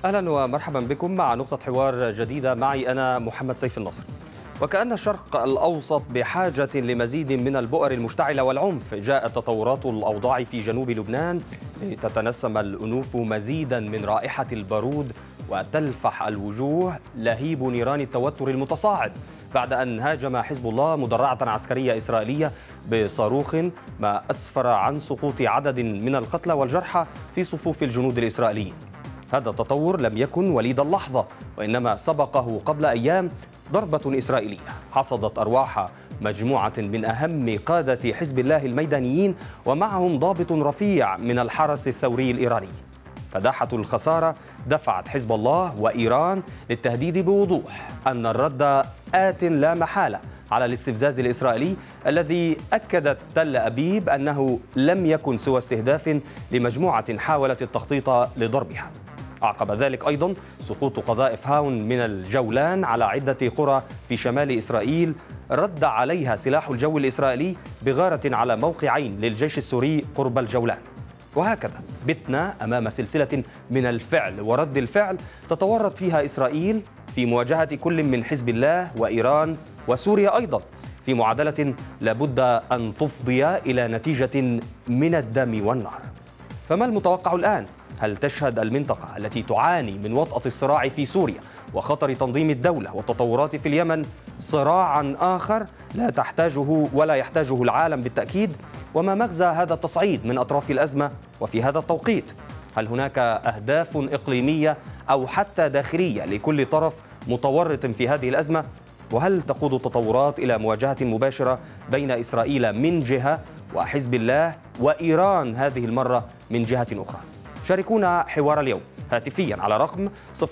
أهلا ومرحبا بكم مع نقطة حوار جديدة. معي أنا محمد سيف النصر. وكأن الشرق الأوسط بحاجة لمزيد من البؤر المشتعلة والعنف، جاءت تطورات الأوضاع في جنوب لبنان لتتنسم الأنوف مزيدا من رائحة البارود وتلفح الوجوه لهيب نيران التوتر المتصاعد بعد أن هاجم حزب الله مدرعة عسكرية إسرائيلية بصاروخ، ما أسفر عن سقوط عدد من القتلى والجرحى في صفوف الجنود الإسرائيليين. هذا التطور لم يكن وليد اللحظة، وإنما سبقه قبل أيام ضربة إسرائيلية حصدت أرواح مجموعة من أهم قادة حزب الله الميدانيين، ومعهم ضابط رفيع من الحرس الثوري الإيراني. فداحة الخسارة دفعت حزب الله وإيران للتهديد بوضوح أن الرد آت لا محالة على الاستفزاز الإسرائيلي الذي أكدت تل أبيب أنه لم يكن سوى استهداف لمجموعة حاولت التخطيط لضربها. أعقب ذلك أيضا سقوط قذائف هاون من الجولان على عدة قرى في شمال إسرائيل رد عليها سلاح الجو الإسرائيلي بغارة على موقعين للجيش السوري قرب الجولان. وهكذا بتنا أمام سلسلة من الفعل ورد الفعل تتورط فيها إسرائيل في مواجهة كل من حزب الله وإيران وسوريا أيضا، في معادلة لابد أن تفضي إلى نتيجة من الدم والنار. فما المتوقع الآن؟ هل تشهد المنطقة التي تعاني من وطأة الصراع في سوريا وخطر تنظيم الدولة والتطورات في اليمن صراعا آخر لا تحتاجه ولا يحتاجه العالم بالتأكيد؟ وما مغزى هذا التصعيد من أطراف الأزمة وفي هذا التوقيت؟ هل هناك أهداف إقليمية أو حتى داخلية لكل طرف متورط في هذه الأزمة؟ وهل تقود التطورات إلى مواجهة مباشرة بين إسرائيل من جهة وحزب الله وإيران هذه المرة من جهة أخرى؟ شاركونا حوار اليوم هاتفيا على رقم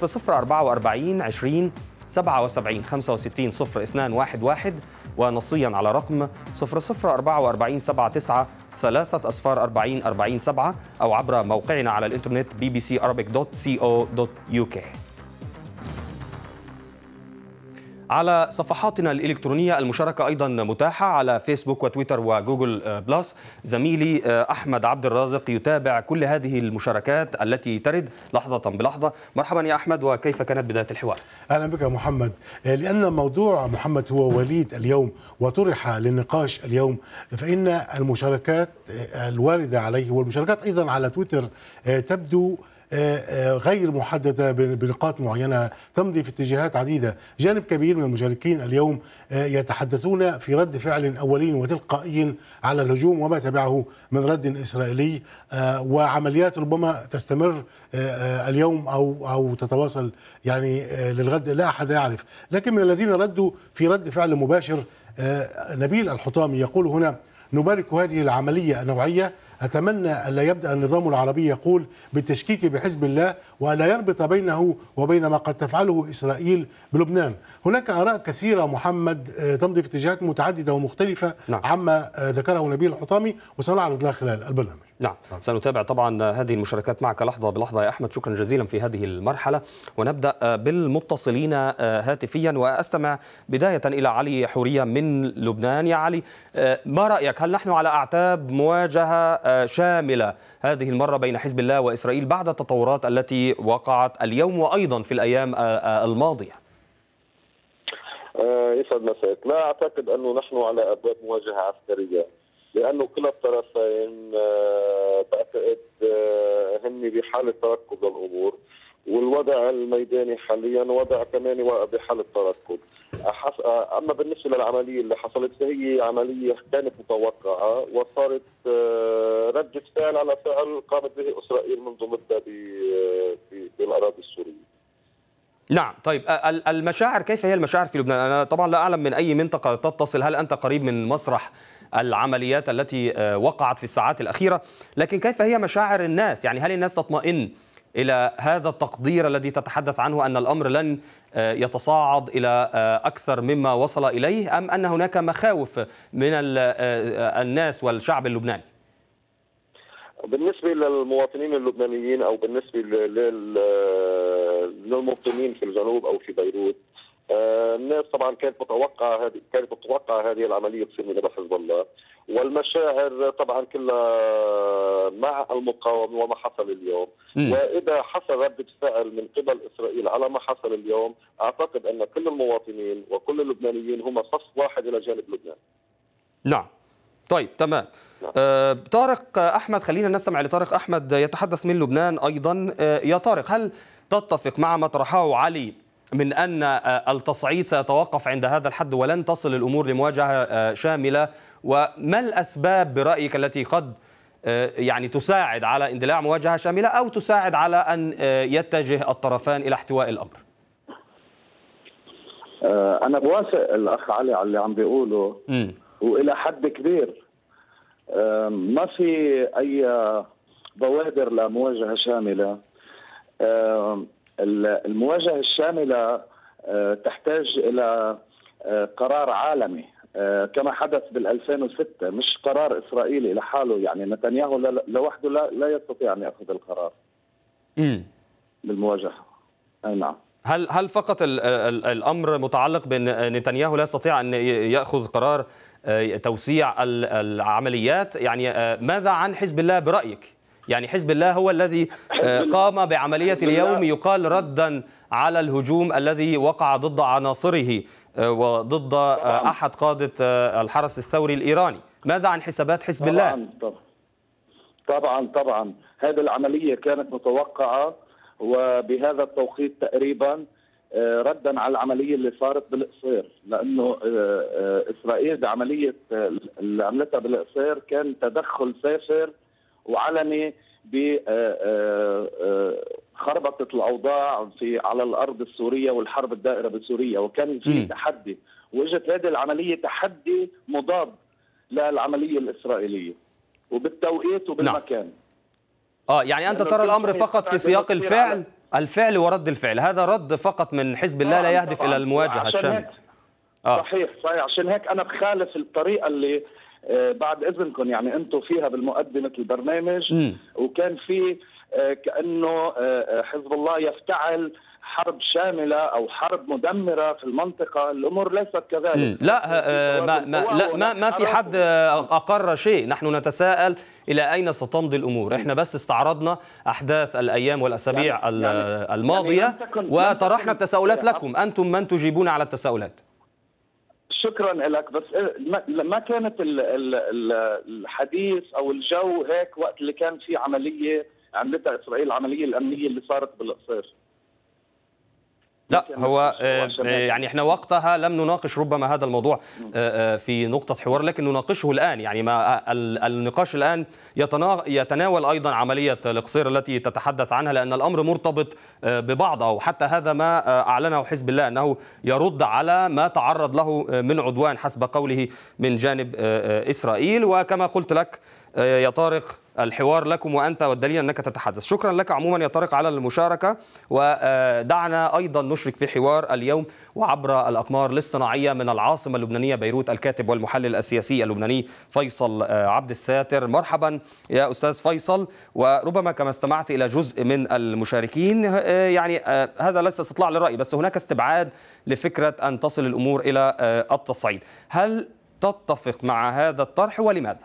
0044 20 77 65 0211 ونصيا على رقم 0044 79 3 40 7 أو عبر موقعنا على الإنترنت bbcarabic.co.uk. على صفحاتنا الإلكترونية المشاركة أيضا متاحة على فيسبوك وتويتر وجوجل بلس. زميلي أحمد عبد الرازق يتابع كل هذه المشاركات التي ترد لحظة بلحظة. مرحبا يا أحمد، وكيف كانت بداية الحوار؟ أهلا بك محمد. لأن موضوع محمد هو وليد اليوم وطرح للنقاش اليوم، فإن المشاركات الواردة عليه والمشاركات أيضا على تويتر تبدو غير محددة بنقاط معينة تمضي في اتجاهات عديدة. جانب كبير من المشاركين اليوم يتحدثون في رد فعل أولي وتلقائي على الهجوم وما تبعه من رد إسرائيلي، وعمليات ربما تستمر اليوم أو تتواصل يعني للغد، لا أحد يعرف. لكن من الذين ردوا في رد فعل مباشر نبيل الحطامي يقول هنا: نبارك هذه العملية النوعية، أتمنى ألا يبدأ النظام العربي يقول بالتشكيك بحزب الله وألا يربط بينه وبين ما قد تفعله إسرائيل بلبنان. هناك آراء كثيرة محمد تمضي في اتجاهات متعددة ومختلفة عما ذكره نبيل الحطامي، وسنعرض لها خلال البرنامج. نعم، سنتابع طبعا هذه المشاركات معك لحظة بلحظة يا أحمد. شكرا جزيلا في هذه المرحلة، ونبدأ بالمتصلين هاتفيا، وأستمع بداية إلى علي حورية من لبنان. يا علي، ما رأيك؟ هل نحن على أعتاب مواجهة شاملة هذه المرة بين حزب الله وإسرائيل بعد التطورات التي وقعت اليوم وأيضا في الأيام الماضية؟ يسعد مساك. لا أعتقد أنه نحن على أبواب مواجهة عسكرية، لأنه كلا الطرفين بعتقد هن بحالة ترقب للأمور، والوضع الميداني حاليا وضع كمان بحالة ترقب. أما بالنسبة للعملية اللي حصلت فهي عملية كانت متوقعة وصارت ردة فعل على فعل قامت به إسرائيل منذ مدة بالأراضي السورية. نعم، طيب المشاعر، كيف هي المشاعر في لبنان؟ أنا طبعا لا أعلم من أي منطقة تتصل، هل أنت قريب من مسرح العمليات التي وقعت في الساعات الأخيرة؟ لكن كيف هي مشاعر الناس؟ يعني هل الناس تطمئن إلى هذا التقدير الذي تتحدث عنه أن الأمر لن يتصاعد إلى أكثر مما وصل إليه، أم أن هناك مخاوف من الناس والشعب اللبناني؟ بالنسبة للمواطنين اللبنانيين أو بالنسبة للمقيمين في الجنوب أو في بيروت، الناس طبعا كانت متوقعة هذه العملية تصير من حزب الله، والمشاعر طبعا كلها مع المقاومة وما حصل اليوم. وإذا حصل ردة فعل من قبل إسرائيل على ما حصل اليوم، أعتقد أن كل المواطنين وكل اللبنانيين هم صف واحد إلى جانب لبنان. نعم. طيب تمام. طارق أحمد، خلينا نستمع لطارق أحمد يتحدث من لبنان أيضا. يا طارق، هل تتفق مع ما طرحه علي من أن التصعيد سيتوقف عند هذا الحد ولن تصل الأمور لمواجهة شاملة؟ وما الأسباب برأيك التي قد يعني تساعد على اندلاع مواجهة شاملة أو تساعد على أن يتجه الطرفان إلى احتواء الأمر؟ أنا بوافق الأخ علي على اللي عم بيقوله، وإلى حد كبير ما في أي بوادر لمواجهة شاملة. المواجهة الشاملة تحتاج إلى قرار عالمي كما حدث بال2006، مش قرار إسرائيلي لحاله. يعني نتنياهو لوحده لا يستطيع أن يأخذ القرار بالمواجهة. أي نعم. هل فقط الأمر متعلق بأن نتنياهو لا يستطيع أن يأخذ قرار توسيع العمليات؟ يعني ماذا عن حزب الله برأيك؟ يعني حزب الله هو الذي قام بعملية اليوم يقال ردا على الهجوم الذي وقع ضد عناصره وضد أحد قادة الحرس الثوري الإيراني. ماذا عن حسابات حزب الله؟ طبعا هذه العملية كانت متوقعة، وبهذا التوقيت تقريبا ردا على العملية اللي صارت بالقصير، لأنه إسرائيل بعملية اللي عملتها بالقصير كان تدخل سافر وعلني بخربطة الأوضاع على الأرض السورية والحرب الدائرة بسوريا، وكان في تحدي، وإجت هذه العملية تحدي مضاد للعملية الإسرائيلية وبالتوقيت وبالمكان. يعني أنت ترى الأمر فقط في سياق الفعل ورد الفعل، هذا رد فقط من حزب الله لا يهدف إلى المواجهة الشاملة. صحيح. عشان هيك أنا بخالف الطريقة اللي بعد إذنكم يعني أنتم فيها بالمقدمة البرنامج، وكان في كأنه حزب الله يفتعل حرب شاملة أو حرب مدمرة في المنطقة. الأمور ليست كذلك. ما في حد أقر شيء. نحن نتساءل إلى أين ستمضي الأمور. إحنا بس استعرضنا أحداث الأيام والأسابيع الماضية وطرحنا التساؤلات لكم، أنتم من تجيبون على التساؤلات. شكرا لك. بس ما كانت الحديث أو الجو هيك وقت اللي كان في عملية عملتها إسرائيل، العملية الأمنية اللي صارت بالقصير. لا، هو يعني احنا وقتها لم نناقش ربما هذا الموضوع في نقطة حوار، لكن نناقشه الآن. يعني ما النقاش الآن يتناول أيضا عملية القصير التي تتحدث عنها، لأن الأمر مرتبط ببعض، أو حتى هذا ما أعلنه حزب الله أنه يرد على ما تعرض له من عدوان حسب قوله من جانب إسرائيل. وكما قلت لك يا طارق، الحوار لكم وأنت، والدليل أنك تتحدث. شكرا لك عموما يا طارق على المشاركة، ودعنا أيضا نشرك في حوار اليوم وعبر الأقمار الاصطناعية من العاصمة اللبنانية بيروت الكاتب والمحلل السياسي اللبناني فيصل عبد الساتر. مرحبا يا أستاذ فيصل. وربما كما استمعت إلى جزء من المشاركين، يعني هذا ليس استطلاع للرأي، بس هناك استبعاد لفكرة أن تصل الأمور إلى التصعيد. هل تتفق مع هذا الطرح ولماذا؟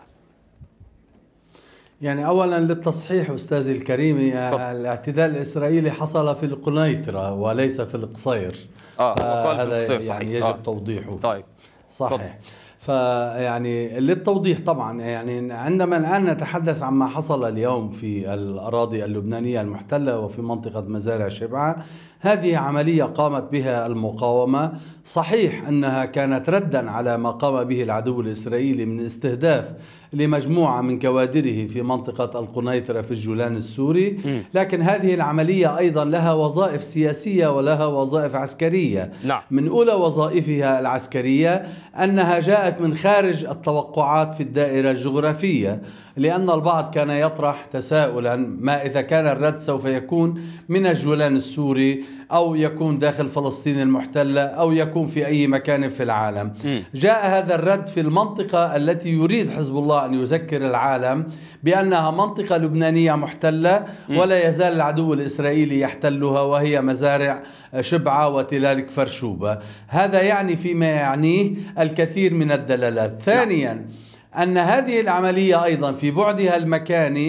يعني أولا للتصحيح أستاذي الكريم، الاعتداء الإسرائيلي حصل في القنيطرة وليس في القصير. هذا يعني يجب توضيحه. طيب صحيح. فيعني للتوضيح طبعا، يعني عندما الآن نتحدث عما حصل اليوم في الأراضي اللبنانية المحتلة وفي منطقة مزارع شبعة، هذه عملية قامت بها المقاومة. صحيح أنها كانت ردا على ما قام به العدو الإسرائيلي من استهداف لمجموعة من كوادره في منطقة القنيطرة في الجولان السوري، لكن هذه العملية أيضا لها وظائف سياسية ولها وظائف عسكرية. نعم. من أولى وظائفها العسكرية أنها جاءت من خارج التوقعات في الدائرة الجغرافية، لأن البعض كان يطرح تساؤلا ما إذا كان الرد سوف يكون من الجولان السوري أو يكون داخل فلسطين المحتلة أو يكون في أي مكان في العالم. جاء هذا الرد في المنطقة التي يريد حزب الله أن يذكر العالم بأنها منطقة لبنانية محتلة ولا يزال العدو الإسرائيلي يحتلها، وهي مزارع شبعة وتلال كفر شوبة. هذا يعني فيما يعنيه الكثير من الدلالات. ثانيا أن هذه العملية أيضا في بعدها المكاني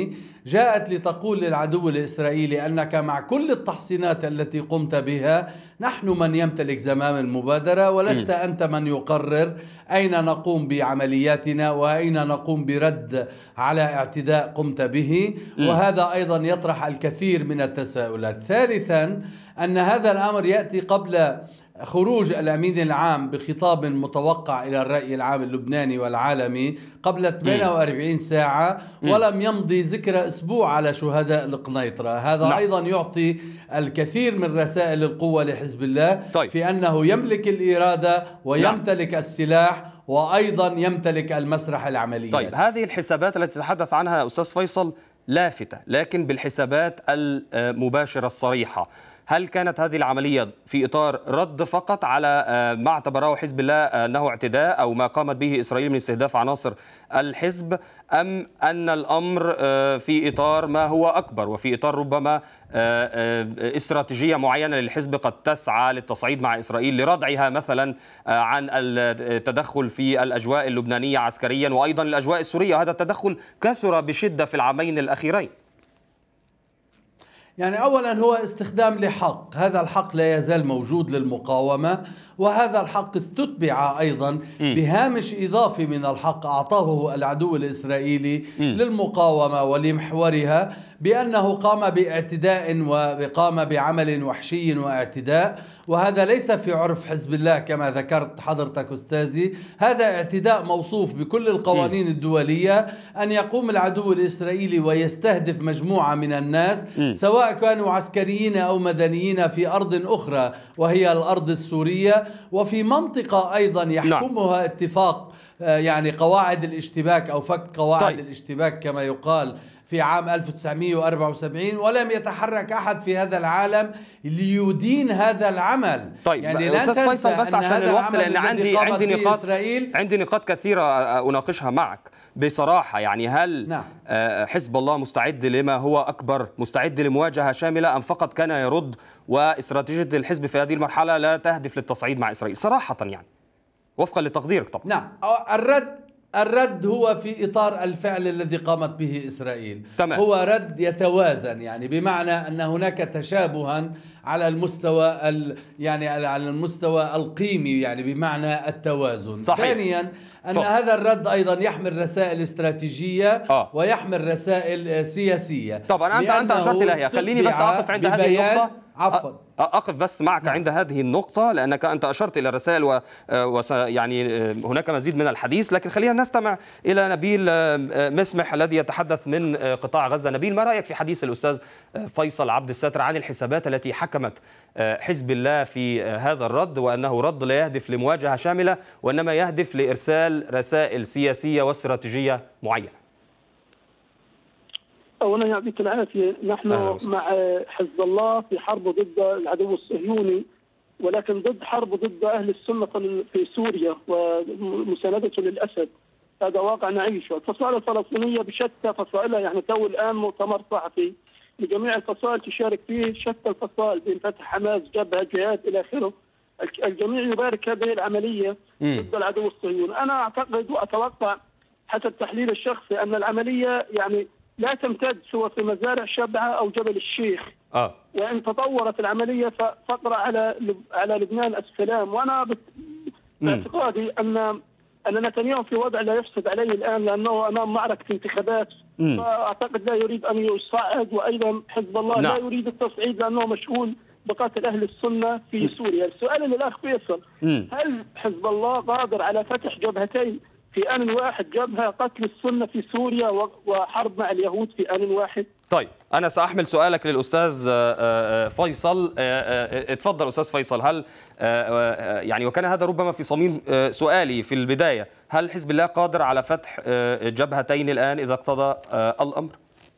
جاءت لتقول للعدو الإسرائيلي أنك مع كل التحصينات التي قمت بها نحن من يمتلك زمام المبادرة، ولست أنت من يقرر أين نقوم بعملياتنا وأين نقوم برد على اعتداء قمت به. وهذا أيضا يطرح الكثير من التساؤلات. ثالثا أن هذا الأمر يأتي قبل خروج الأمين العام بخطاب متوقع إلى الرأي العام اللبناني والعالمي قبل 48 ساعة، ولم يمضي ذكر أسبوع على شهداء القنيطرة. هذا أيضا يعطي الكثير من رسائل القوة لحزب الله في أنه يملك الإرادة ويمتلك السلاح وأيضا يمتلك المسرح العمليات. طيب، هذه الحسابات التي تتحدث عنها أستاذ فيصل لافتة، لكن بالحسابات المباشرة الصريحة، هل كانت هذه العملية في إطار رد فقط على ما اعتبره حزب الله أنه اعتداء أو ما قامت به إسرائيل من استهداف عناصر الحزب، أم أن الأمر في إطار ما هو أكبر وفي إطار ربما استراتيجية معينة للحزب قد تسعى للتصعيد مع إسرائيل لردعها مثلا عن التدخل في الأجواء اللبنانية عسكريا وأيضا الأجواء السورية؟ هذا التدخل كثر بشدة في العامين الأخيرين. يعني أولا هو استخدام لحق، هذا الحق لا يزال موجود للمقاومة، وهذا الحق استتبع أيضا بهامش إضافي من الحق أعطاه العدو الإسرائيلي للمقاومة ولمحورها بأنه قام باعتداء وقام بعمل وحشي واعتداء، وهذا ليس في عرف حزب الله كما ذكرت حضرتك أستاذي. هذا اعتداء موصوف بكل القوانين الدولية، أن يقوم العدو الإسرائيلي ويستهدف مجموعة من الناس سواء كانوا عسكريين أو مدنيين في أرض أخرى وهي الأرض السورية، وفي منطقة أيضا يحكمها اتفاق يعني قواعد الاشتباك أو فك قواعد الاشتباك كما يقال في عام 1974، ولم يتحرك أحد في هذا العالم ليدين هذا العمل. طيب يعني لا تنسى بس عشان الوقت، لأن عندي نقاط كثيرة أناقشها معك بصراحة. يعني هل حزب الله مستعد لما هو أكبر، مستعد لمواجهة شاملة، أم فقط كان يرد واستراتيجية الحزب في هذه المرحلة لا تهدف للتصعيد مع إسرائيل صراحة، يعني وفقا لتقديرك طبعا؟ نعم، الرد هو في إطار الفعل الذي قامت به إسرائيل. تمام. هو رد يتوازن، يعني بمعنى أن هناك تشابها على المستوى يعني على المستوى القيمي، يعني بمعنى التوازن. صحيح. ثانيا أن هذا الرد أيضا يحمل رسائل استراتيجية ويحمل رسائل سياسية. طبعا أنت أشرت إليها، خليني بس أقف عند هذه النقطة. عفوا أقف بس معك عند هذه النقطة، لأنك أنت أشرت إلى الرسائل يعني هناك مزيد من الحديث، لكن خلينا نستمع إلى نبيل مسمح الذي يتحدث من قطاع غزة. نبيل، ما رأيك في حديث الأستاذ فيصل عبد الستر عن الحسابات التي حكمت حزب الله في هذا الرد، وأنه رد لا يهدف لمواجهة شاملة وإنما يهدف لإرسال رسائل سياسية واستراتيجية معينة؟ أولا يعطيك العافية، نحن مع حزب الله في حرب ضد العدو الصهيوني، ولكن ضد حرب ضد أهل السنة في سوريا ومساندته للأسد. هذا واقع نعيشه. الفصائل الفلسطينية بشتى فصائلها، يعني تو الآن مؤتمر صحفي لجميع الفصائل تشارك فيه، شتى الفصائل بين فتح، حماس، جبهة، جهاد إلى آخره. الجميع يبارك هذه العملية ضد العدو الصهيوني. أنا أعتقد وأتوقع حسب تحليل الشخصي أن العملية يعني لا تمتد سوى في مزارع شبعة أو جبل الشيخ. وإن تطورت العملية فقرأ على لبنان السلام. وأنا باعتقادي أن نتنياهو في وضع لا يفسد عليه الآن، لأنه أمام معركة انتخابات، فأعتقد لا يريد أن يصعد، وأيضا حزب الله لا يريد التصعيد لأنه مشغول بقتل أهل السنة في سوريا. السؤال للأخ فيصل، هل حزب الله قادر على فتح جبهتين في آن واحد، جبهة قتل السنة في سوريا وحرب مع اليهود في آن واحد؟ طيب، أنا سأحمل سؤالك للأستاذ فيصل. اتفضل أستاذ فيصل. هل يعني وكان هذا ربما في صميم سؤالي في البداية، هل حزب الله قادر على فتح جبهتين الآن إذا اقتضى الأمر؟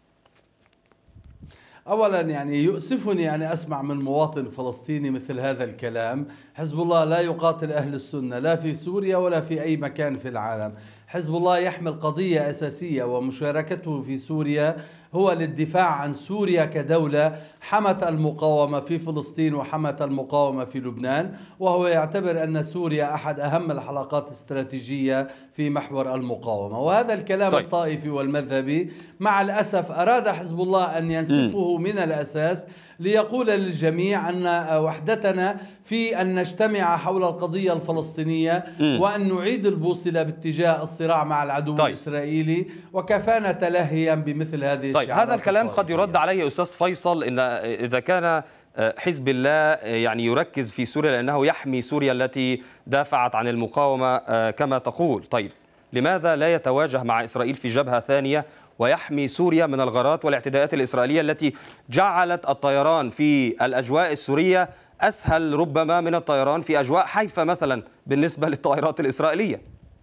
أولا يعني يؤسفني أن أسمع من مواطن فلسطيني مثل هذا الكلام. حزب الله لا يقاتل أهل السنة لا في سوريا ولا في أي مكان في العالم. حزب الله يحمل قضية أساسية، ومشاركته في سوريا هو للدفاع عن سوريا كدولة حمت المقاومة في فلسطين وحمت المقاومة في لبنان، وهو يعتبر أن سوريا أحد أهم الحلقات الاستراتيجية في محور المقاومة. وهذا الكلام الطائفي والمذهبي مع الأسف أراد حزب الله أن ينسفه من الأساس ليقول للجميع أن وحدتنا في أن نجتمع حول القضية الفلسطينية وأن نعيد البوصلة باتجاه الصراع مع العدو الإسرائيلي، وكفانا تلهيا بمثل هذه الشعارات. هذا الكلام قد يرد عليه أستاذ فيصل إن إذا كان حزب الله يعني يركز في سوريا لأنه يحمي سوريا التي دافعت عن المقاومة كما تقول، طيب لماذا لا يتواجه مع إسرائيل في جبهة ثانية ويحمي سوريا من الغارات والاعتداءات الإسرائيلية التي جعلت الطيران في الأجواء السورية أسهل ربما من الطيران في أجواء حيفا مثلا بالنسبة للطائرات الإسرائيلية؟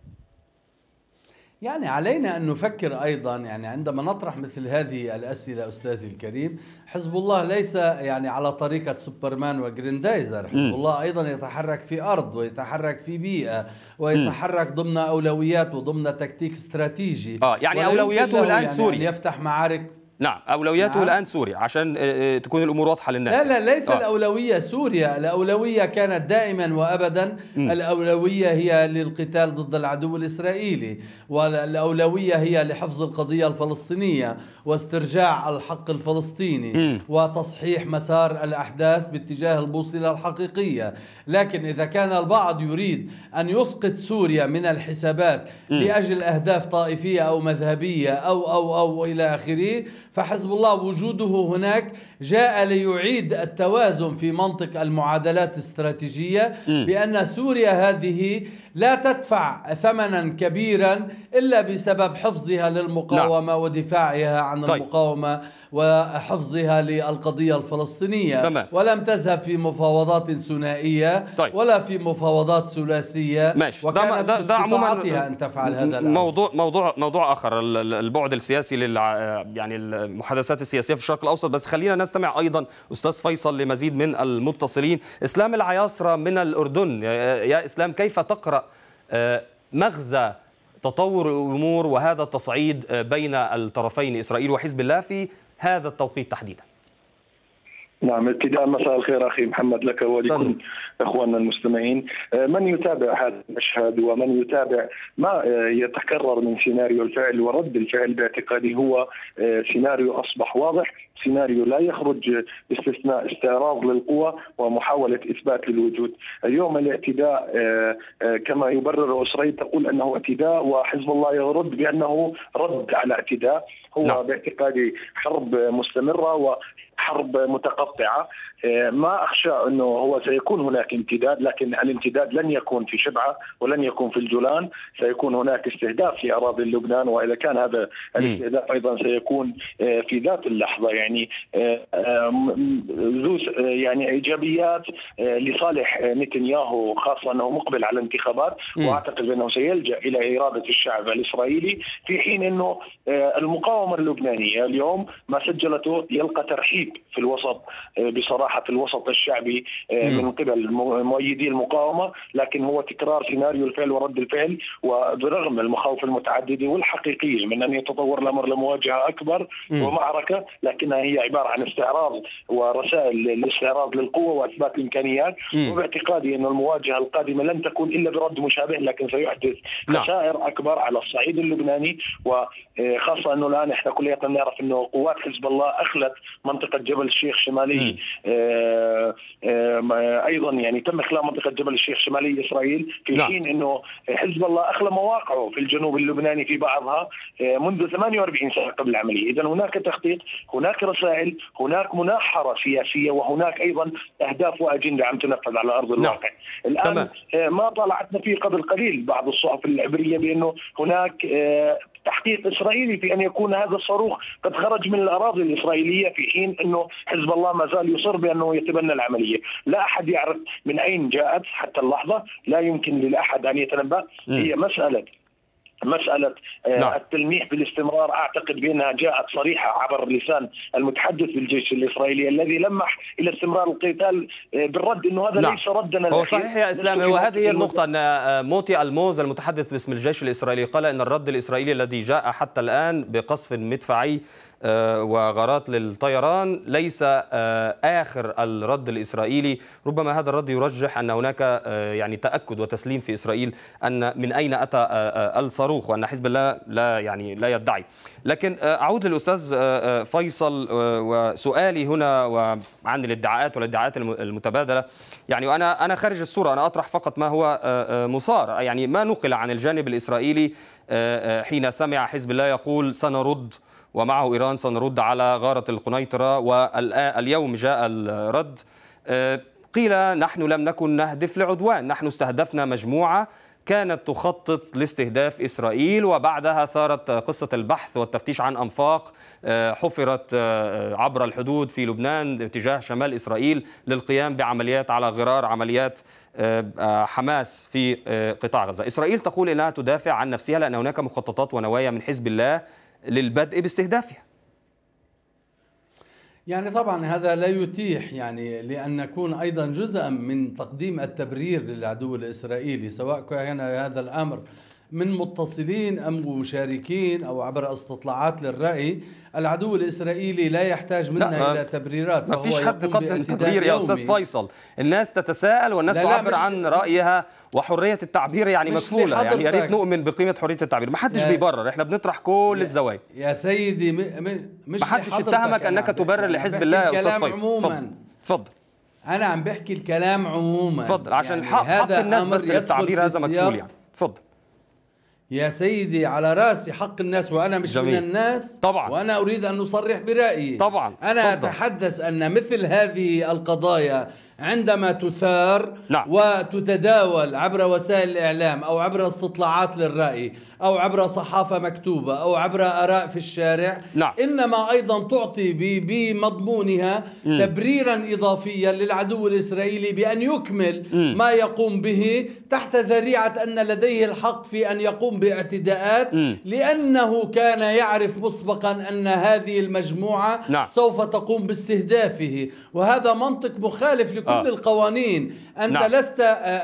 يعني علينا أن نفكر أيضا، يعني عندما نطرح مثل هذه الأسئلة أستاذي الكريم، حزب الله ليس يعني على طريقة سوبرمان وجريندايزر. حزب الله أيضا يتحرك في أرض ويتحرك في بيئة ويتحرك ضمن أولويات وضمن تكتيك استراتيجي. يعني أولوياته الآن سوريا، يعني يفتح معارك. نعم، أولوياته الآن سوريا عشان تكون الأمور واضحة للناس. لا ليس الأولوية سوريا، الأولوية كانت دائما وأبدا الأولوية هي للقتال ضد العدو الإسرائيلي، والأولوية هي لحفظ القضية الفلسطينية واسترجاع الحق الفلسطيني وتصحيح مسار الأحداث باتجاه البوصلة الحقيقية. لكن إذا كان البعض يريد أن يسقط سوريا من الحسابات لأجل أهداف طائفية أو مذهبية أو إلى آخره، فحزب الله وجوده هناك جاء ليعيد التوازن في منطق المعادلات الاستراتيجية، بأن سوريا هذه لا تدفع ثمنا كبيرا إلا بسبب حفظها للمقاومة ودفاعها عن المقاومة وحفظها للقضية الفلسطينية. ولم تذهب في مفاوضات ثنائية ولا في مفاوضات ثلاثية، وكانت باستطاعتها أن تفعل هذا الأمر. موضوع آخر، البعد السياسي يعني المحادثات السياسية في الشرق الأوسط. بس خلينا نستمع أيضا أستاذ فيصل لمزيد من المتصلين. إسلام العياصرة من الأردن، يا إسلام كيف تقرأ مغزى تطور الأمور وهذا التصعيد بين الطرفين إسرائيل وحزب الله في هذا التوقيت تحديدا؟ نعم، ابتداء مساء الخير أخي محمد لك ولكل إخواننا المستمعين. من يتابع هذا المشهد ومن يتابع ما يتكرر من سيناريو الفعل ورد الفعل باعتقادي هو سيناريو أصبح واضح، سيناريو لا يخرج باستثناء استعراض للقوة ومحاولة إثبات للوجود. اليوم الاعتداء كما يبرر إسرائيل تقول أنه اعتداء، وحزب الله يرد بأنه رد على اعتداء. هو باعتقادي حرب مستمرة وحرب متقطعة. ما أخشى أنه هو سيكون هناك امتداد، لكن الامتداد لن يكون في شبعة ولن يكون في الجولان، سيكون هناك استهداف في أراضي لبنان، وإذا كان هذا الاستهداف أيضا سيكون في ذات اللحظة يعني ذو يعني إيجابيات لصالح نتنياهو، خاصة أنه مقبل على الانتخابات، وأعتقد أنه سيلجأ إلى إرادة الشعب الإسرائيلي، في حين أنه المقاومة اللبنانية اليوم ما سجلته يلقى ترحيب في الوسط بصراحة في الوسط الشعبي من قبل مؤيدي المقاومة، لكن هو تكرار سيناريو الفعل ورد الفعل، وبرغم المخاوف المتعددة والحقيقية من أن يتطور الأمر لمواجهة أكبر ومعركة، لكنها هي عبارة عن استعراض ورسائل الاستعراض للقوة وإثبات الإمكانيات. وباعتقادي أن المواجهة القادمة لن تكون إلا برد مشابه، لكن سيحدث خسائر أكبر على الصعيد اللبناني، وخاصة أنه الآن إحنا كلياتنا نعرف أنه قوات حزب الله أخلت منطقة جبل الشيخ شمالي، أيضا يعني تم إخلاء منطقة جبل الشيخ شمالي إسرائيل، في حين أنه حزب الله أخلى مواقعه في الجنوب اللبناني في بعضها منذ 48 سنة قبل العملية. إذن هناك تخطيط، هناك رسائل، هناك مناحرة سياسية، وهناك أيضا أهداف وأجندة عم تنفذ على أرض الواقع. الآن ما طالعتنا فيه قبل قليل بعض الصحف العبرية بأنه هناك تحقيق إسرائيلي في أن يكون هذا الصاروخ قد خرج من الأراضي الإسرائيلية، في حين أنه حزب الله ما زال يصر بأنه يتبنى العملية. لا أحد يعرف من أين جاءت حتى اللحظة، لا يمكن لأحد أن يتنبأ. هي مسألة التلميح بالاستمرار، أعتقد بأنها جاءت صريحة عبر لسان المتحدث بالجيش الإسرائيلي الذي لمح إلى استمرار القتال بالرد، أنه هذا ليس ردنا. هو صحيح يا إسلام، هو هذه هي النقطة، أن موتي ألموز المتحدث باسم الجيش الإسرائيلي قال أن الرد الإسرائيلي الذي جاء حتى الآن بقصف مدفعي وغارات للطيران ليس آخر الرد الإسرائيلي. ربما هذا الرد يرجح أن هناك يعني تأكد وتسليم في إسرائيل أن من أين أتى الصاروخ، وأن حزب الله لا يدعي. لكن أعود للأستاذ فيصل وسؤالي هنا وعن الادعاءات والادعاءات المتبادلة. يعني وأنا خارج الصورة، أنا أطرح فقط ما هو مثار، يعني ما نقل عن الجانب الإسرائيلي حين سمع حزب الله يقول سنرد ومعه إيران سنرد على غارة القنيطرة، واليوم جاء الرد. قيل نحن لم نكن نهدف لعدوان، نحن استهدفنا مجموعة كانت تخطط لاستهداف إسرائيل، وبعدها ثارت قصة البحث والتفتيش عن أنفاق حفرت عبر الحدود في لبنان تجاه شمال إسرائيل للقيام بعمليات على غرار عمليات حماس في قطاع غزة. إسرائيل تقول إنها تدافع عن نفسها لأن هناك مخططات ونوايا من حزب الله للبدء باستهدافها. يعني طبعا هذا لا يتيح يعني لأن نكون أيضا جزءا من تقديم التبرير للعدو الإسرائيلي، سواء كان هذا الأمر من متصلين أم مشاركين أو عبر استطلاعات للرأي. العدو الإسرائيلي لا يحتاج منا إلى تبريرات، ما فيش حد قدم تبرير يا أستاذ فيصل. الناس تتساءل والناس تعبر عن رأيها، وحرية التعبير يعني مكفولة. يعني يا ريت نؤمن بقيمة حرية التعبير. ما حدش بيبرر، احنا بنطرح كل الزوايا يا سيدي. مش ما حدش اتهمك أنك تبرر لحزب الله يا أستاذ فيصل. تفضل. أنا عم بحكي الكلام عموما. تفضل عشان يعني حق الناس بس للتعبير، هذا مكفول يعني. تفضل يا سيدي، على راسي حق الناس، وأنا مش جميل. من الناس طبعا، وأنا أريد أن أصرح برأيي طبعا. أنا أتحدث أن مثل هذه القضايا عندما تثار وتتداول عبر وسائل الإعلام أو عبر استطلاعات للرأي أو عبر صحافة مكتوبة أو عبر آراء في الشارع، إنما أيضا تعطي بمضمونها تبريرا إضافيا للعدو الإسرائيلي بأن يكمل ما يقوم به تحت ذريعة أن لديه الحق في أن يقوم باعتداءات، لأنه كان يعرف مسبقا أن هذه المجموعة سوف تقوم باستهدافه. وهذا منطق مخالف لكل القوانين. أنت لست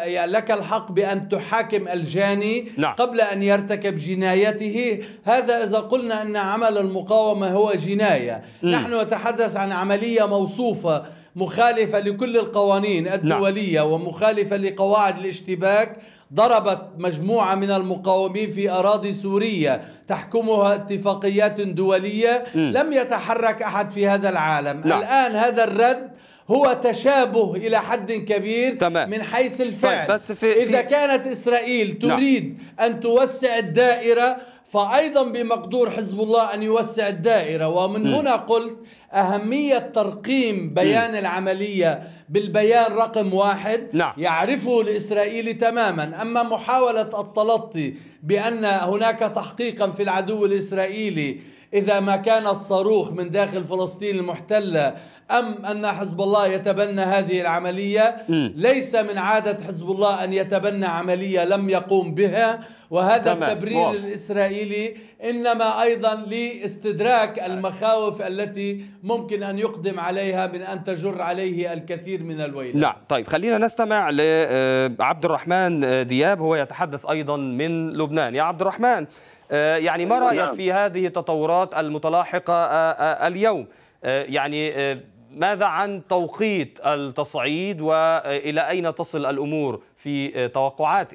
لك الحق بأن تحاكم الجاني قبل أن يرتكب جنايته. هذا إذا قلنا أن عمل المقاومة هو جناية. نحن نتحدث عن عملية موصوفة مخالفة لكل القوانين الدولية ومخالفة لقواعد الاشتباك. ضربت مجموعة من المقاومين في أراضي سورية تحكمها اتفاقيات دولية. لم يتحرك أحد في هذا العالم. الآن هذا الرد هو تشابه إلى حد كبير من حيث الفعل. طيب بس إذا كانت إسرائيل تريد أن توسع الدائرة، فأيضا بمقدور حزب الله أن يوسع الدائرة. ومن هنا قلت أهمية ترقيم بيان العملية بالبيان رقم 1 يعرفه الإسرائيلي تماما. أما محاولة التلطي بأن هناك تحقيقا في العدو الإسرائيلي إذا ما كان الصاروخ من داخل فلسطين المحتلة أم أن حزب الله يتبنى هذه العملية، ليس من عادة حزب الله أن يتبنى عملية لم يقوم بها. وهذا التبرير الإسرائيلي إنما أيضا لاستدراك المخاوف التي ممكن أن يقدم عليها من أن تجر عليه الكثير من الويلات. نعم. طيب خلينا نستمع لعبد الرحمن دياب، هو يتحدث أيضا من لبنان. يا عبد الرحمن، يعني ما رأيك في هذه التطورات المتلاحقة اليوم؟ يعني ماذا عن توقيت التصعيد وإلى أين تصل الأمور في توقعاتك؟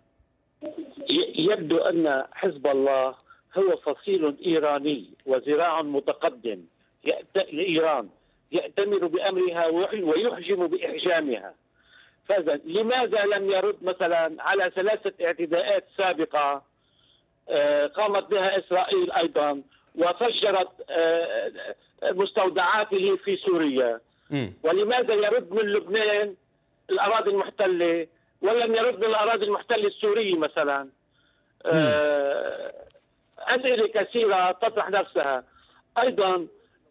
يبدو أن حزب الله هو فصيل إيراني وذراع متقدم لإيران يأتمر بأمرها ويحجم بإحجامها. فإذا لماذا لم يرد مثلا على 3 اعتداءات سابقة قامت بها إسرائيل أيضا وفجرت مستودعاته في سوريا؟ ولماذا يرد من لبنان الأراضي المحتلة ولم يرد من الأراضي المحتلة السورية مثلا؟ أسئلة كثيرة تطرح نفسها. أيضا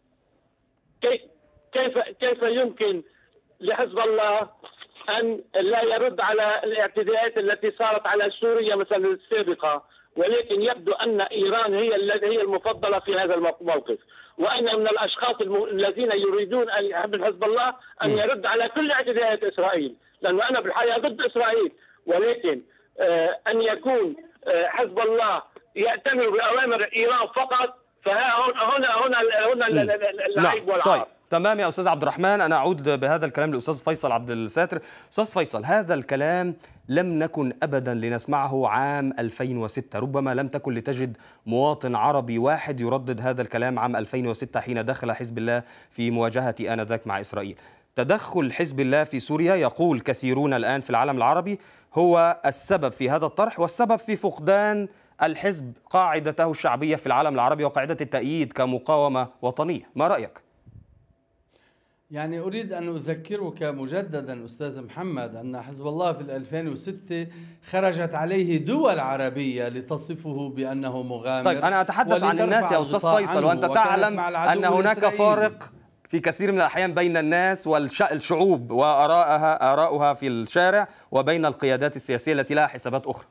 كيف يمكن لحزب الله أن لا يرد على الاعتداءات التي صارت على سوريا مثلا السابقة، ولكن يبدو أن إيران هي المفضلة في هذا الموقف، وأن من الأشخاص الذين يريدون من حزب الله أن يرد على كل اعتداءات إسرائيل، لأنه أنا بالحقيقة ضد إسرائيل، ولكن أن يكون حزب الله يأتمر بأوامر إيران فقط، هنا العيب والعار. طيب تمام يا أستاذ عبد الرحمن، أنا أعود بهذا الكلام لأستاذ فيصل عبد الساتر. أستاذ فيصل، هذا الكلام لم نكن أبدا لنسمعه عام 2006، ربما لم تكن لتجد مواطن عربي واحد يردد هذا الكلام عام 2006 حين دخل حزب الله في مواجهة آنذاك مع إسرائيل. تدخل حزب الله في سوريا يقول كثيرون الآن في العالم العربي هو السبب في هذا الطرح والسبب في فقدان الحزب قاعدته الشعبية في العالم العربي وقاعدة التأييد كمقاومة وطنية. ما رأيك؟ يعني أريد أن أذكرك مجددا أستاذ محمد أن حزب الله في 2006 خرجت عليه دول عربية لتصفه بأنه مغامر. طيب أنا أتحدث عن الناس يا أستاذ فيصل، وأنت تعلم أن هناك فارق في كثير من الأحيان بين الناس والشعوب وآراؤها في الشارع وبين القيادات السياسية التي لها حسابات أخرى.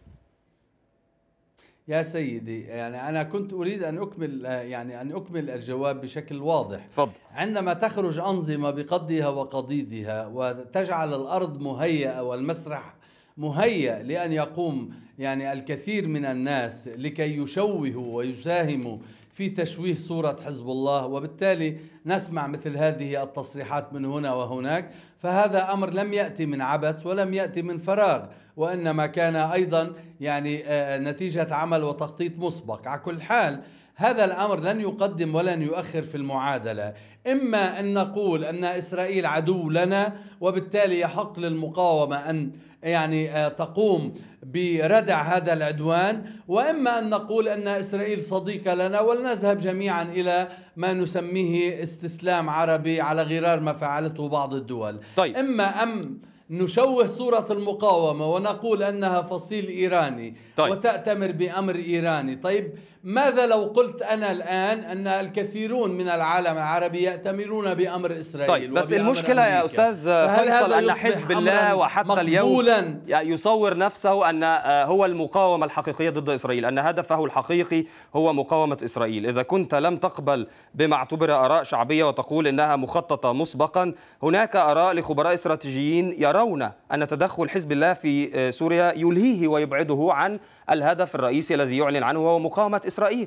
يا سيدي، يعني أنا كنت أريد أن أكمل الجواب بشكل واضح. فضل. عندما تخرج أنظمة بقضها وقضيضها وتجعل الأرض مهيئة والمسرح مهيأ لأن يقوم يعني الكثير من الناس لكي يشوهوا ويساهموا في تشويه صورة حزب الله، وبالتالي نسمع مثل هذه التصريحات من هنا وهناك، فهذا أمر لم يأتي من عبث ولم يأتي من فراغ، وإنما كان أيضا يعني نتيجة عمل وتخطيط مسبق. على كل حال هذا الأمر لن يقدم ولن يؤخر في المعادلة. إما أن نقول أن إسرائيل عدو لنا وبالتالي يحق للمقاومة أن يعني تقوم بردع هذا العدوان، وإما أن نقول أن إسرائيل صديقة لنا ولنذهب جميعا إلى ما نسميه استسلام عربي على غرار ما فعلته بعض الدول. طيب. إما نشوه صورة المقاومة ونقول أنها فصيل إيراني. طيب. وتأتمر بأمر إيراني. طيب ماذا لو قلت أنا الآن أن الكثيرون من العالم العربي يأتمرون بأمر إسرائيل؟ طيب بس المشكلة أمريكا. يا أستاذ فيصل أن حزب الله وحتى اليوم يصور نفسه أن هو المقاومة الحقيقية ضد إسرائيل، أن هدفه الحقيقي هو مقاومة إسرائيل. إذا كنت لم تقبل بما اعتبر آراء شعبية وتقول إنها مخططة مسبقا، هناك آراء لخبراء استراتيجيين يرون أن تدخل حزب الله في سوريا يلهيه ويبعده عن الهدف الرئيسي الذي يعلن عنه وهو مقاومة إسرائيل.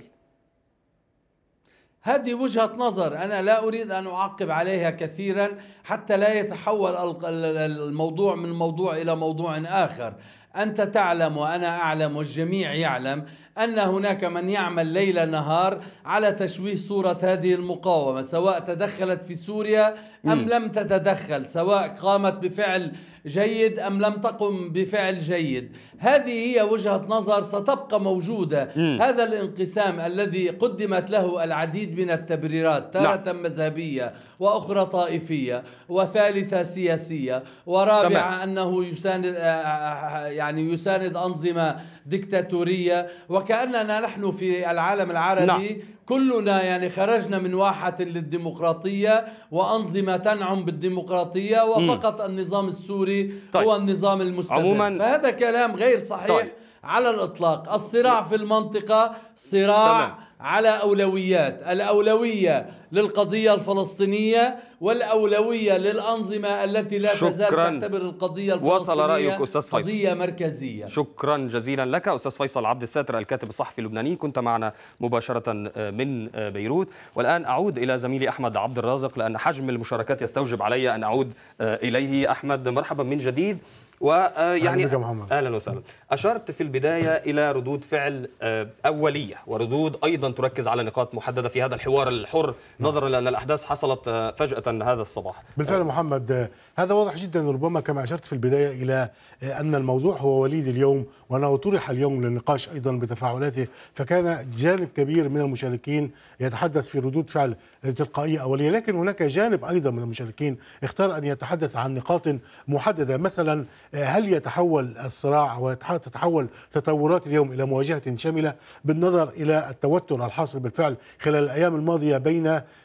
هذه وجهة نظر أنا لا أريد أن أعقب عليها كثيرا حتى لا يتحول الموضوع من موضوع إلى موضوع آخر. أنت تعلم وأنا أعلم والجميع يعلم أن هناك من يعمل ليل نهار على تشويه صورة هذه المقاومة، سواء تدخلت في سوريا أم لم تتدخل، سواء قامت بفعل جيد أم لم تقم بفعل جيد. هذه هي وجهة نظر ستبقى موجودة. هذا الانقسام الذي قدمت له العديد من التبريرات، تارة مذهبية وأخرى طائفية وثالثة سياسية ورابعة أنه يساند أنظمة ديكتاتورية، وكأننا نحن في العالم العربي كلنا يعني خرجنا من واحة للديمقراطية وأنظمة تنعم بالديمقراطية وفقط النظام السوري هو النظام المستبد. فهذا كلام غير صحيح على الإطلاق. الصراع في المنطقة صراع على أولويات، الأولوية للقضية الفلسطينية والأولوية للأنظمة التي لا تزال تعتبر القضية الفلسطينية وصل رأيك أستاذ فيصل. قضية مركزية. شكرا جزيلا لك أستاذ فيصل عبد الساتر الكاتب الصحفي اللبناني، كنت معنا مباشرة من بيروت. والآن أعود إلى زميلي أحمد عبد الرازق لأن حجم المشاركات يستوجب علي أن أعود إليه. أحمد مرحبا من جديد. ويعني أهلا وسهلا. أشرت في البداية إلى ردود فعل أولية وردود أيضا تركز على نقاط محددة في هذا الحوار الحر نظرا لأن الأحداث حصلت فجأة هذا الصباح. بالفعل محمد، هذا واضح جدا، ربما كما أشرت في البداية إلى أن الموضوع هو وليد اليوم وأنه طرح اليوم للنقاش أيضا بتفاعلاته، فكان جانب كبير من المشاركين يتحدث في ردود فعل تلقائية أولية، لكن هناك جانب أيضا من المشاركين اختار أن يتحدث عن نقاط محددة. مثلا هل يتحول الصراع وتتحول تطورات اليوم إلى مواجهة شاملة بالنظر إلى التوتر الحاصل بالفعل خلال الأيام الماضية بين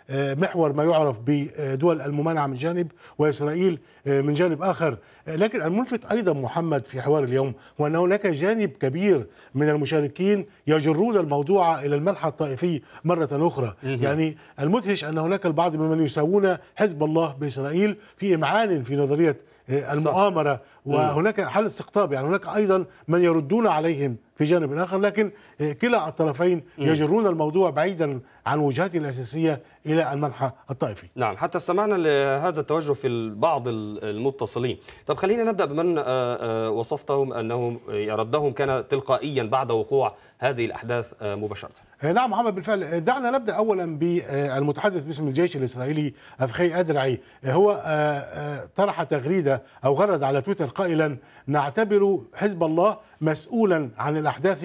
محور ما يعرف بدول الممانعة من جانب وإسرائيل من جانب آخر. لكن الملفت أيضا محمد في حوار اليوم هو أن هناك جانب كبير من المشاركين يجرون الموضوع إلى المنحى الطائفي مرة أخرى. يعني المدهش أن هناك البعض ممن يساوون حزب الله بإسرائيل في إمعان في نظرية المؤامرة، وهناك حالة استقطاب. يعني هناك أيضا من يردون عليهم في جانب آخر، لكن كلا الطرفين يجرون الموضوع بعيدا عن وجهاته الأساسية إلى المنحى الطائفي. نعم، حتى استمعنا لهذا التوجه في بعض المتصلين. طب خلينا نبدأ بمن وصفتهم أنه ردهم كان تلقائيا بعد وقوع هذه الأحداث مباشرة. نعم محمد، بالفعل. دعنا نبدأ أولا بالمتحدث باسم الجيش الإسرائيلي أفخي أدرعي. هو طرح تغريدة أو غرد على تويتر قائلا: نعتبر حزب الله مسؤولا عن الأحداث